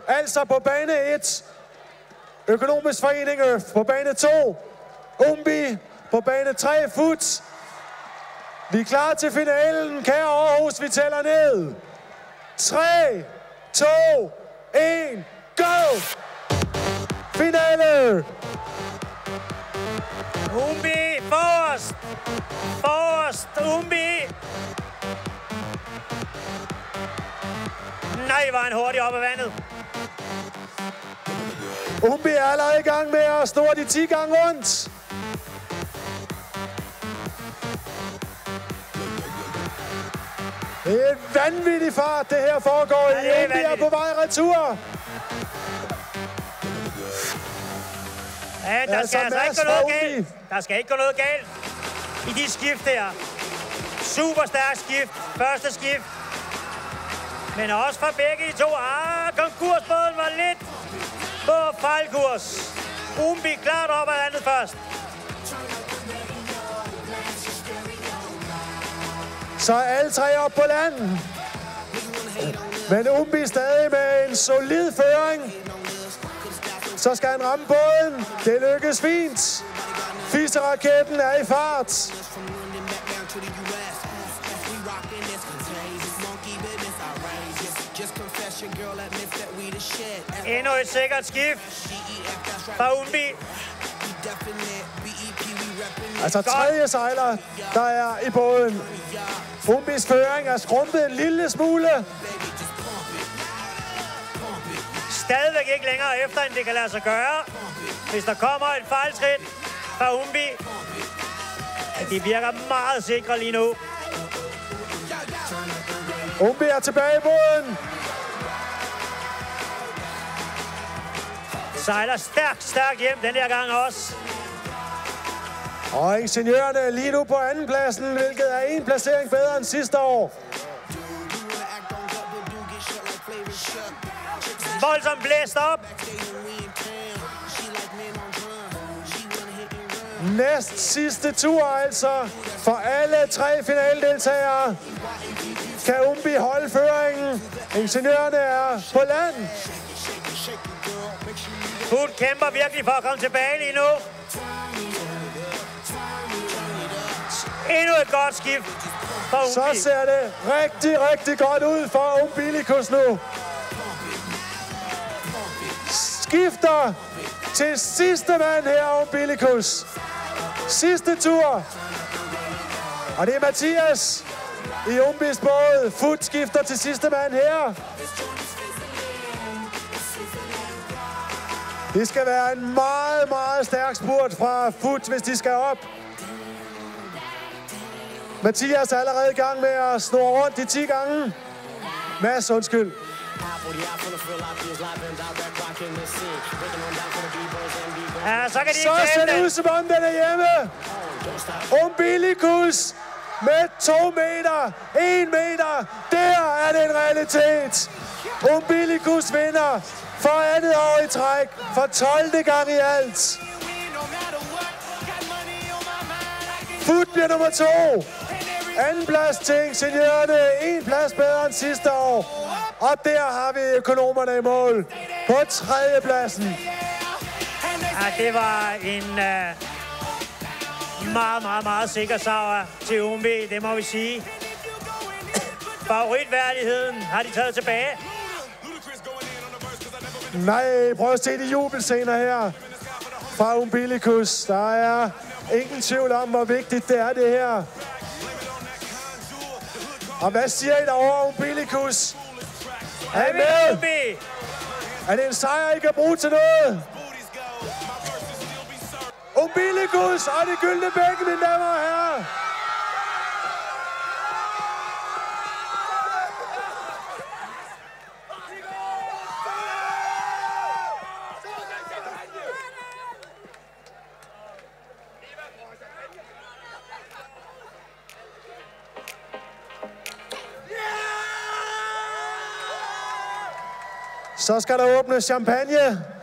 Altså på bane 1, Økonomisk Forening Øf. På bane 2, Umbi. På bane 3, Fut. Vi er klar til finalen. Kære Aarhus, vi tæller ned. 3, 2, 1, go! Finale! Umbi, forrest! Forrest, Umbi! Nej, var han hurtigt op ad vandet. Umbi er allerede i gang med at snurre de 10 gange rundt. Det er en vanvittig fart, det her foregår i. Umbi er på vej retur. Ja, der skal altså ikke gå noget galt. Der skal ikke gå noget galt i de skift her. Super stærkt skift. Første skift. Men også fra begge de to. Konkursbåden var lidt på fejlkurs. Umbi klart op ad vandet først. Så er alle tre op på land. Men Umbi stadig med en solid føring. Så skal han ramme båden. Det lykkes fint. Fisseraketten er i fart. Endnu et sikkert skift fra Umbi. Altså tredje sejler, der er i båden. Umbis føring er skrumpet en lille smule. Stadigvæk ikke længere efter, end det kan lade sig gøre. Hvis der kommer et fejltrit fra Umbi. De virker meget sikre lige nu. Umbi er tilbage i båden. Sejler stærkt hjem den her gang også. Og Ingeniørerne er lige nu på andenpladsen, hvilket er en placering bedre end sidste år. Voldsomt blæst op. Næst sidste tur altså for alle tre finaldeltagere. Kan Umbi holde føringen? Ingeniørerne er på land. Fut kæmper virkelig for at komme tilbage lige nu. Endnu et godt skift for Umbi. Så ser det rigtig godt ud for Umbilicus nu. Skifter til sidste mand her, Umbilicus. Sidste tur. Og det er Mathias i Umbis båd. Fut skifter til sidste mand her. Det skal være en meget stærk spurt fra Fut, hvis de skal op. Mathias er allerede i gang med at snurre rundt de 10 gange. Mads, undskyld. Ja, så kan de så ser det ud, som om den er hjemme. Umbilicus med 2 meter. 1 meter. Der er det en realitet. Umbilicus vinder for andet år i træk. For 12. gang i alt. Fut bliver nummer 2. Anden plads til Ingeniørerne. 1 plads bedre end sidste år. Og der har vi økonomerne i mål. På 3. pladsen. Ja, det var en meget sikker sejr til Umbi, det må vi sige. Favoritværdigheden har de taget tilbage. Nej, prøv at se de jubelscener her fra Umbilicus. Der er ingen tvivl om, hvor vigtigt det er, det her. Og hvad siger I derovre, Umbilicus? Er I med? Er det en sejr, I kan bruge til noget? Umbilicus og det gyldne bække, mine damer og herrer. Så skal der åbnes champagne.